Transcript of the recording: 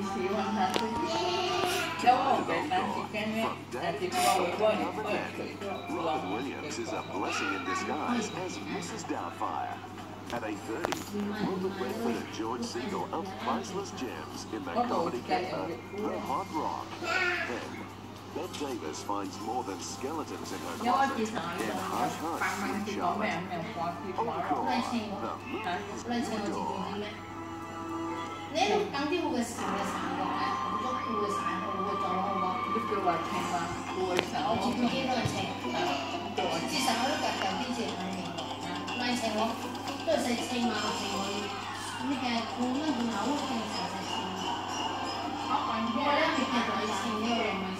Robin Williams is a blessing in disguise as Mrs. Doubtfire. At 8:30, Robert Redford and George Segal are priceless gems in the comedy caper, The Hot Rock. Then, Bette Davis finds more than skeletons in her closet in Hush Hush with Charlotte. Encore, the movies you adore. 你喺度等啲會嘅時候嘅時候咧，好多褲嘅時候會撞好唔好？你叫話清嘛？褲嘅時候，我自己都係清，至少我都有啲字係清，拉清我都係細清嘛，清我呢個褲乜褲口嘅時候細清，我咧係係清呢個唔係。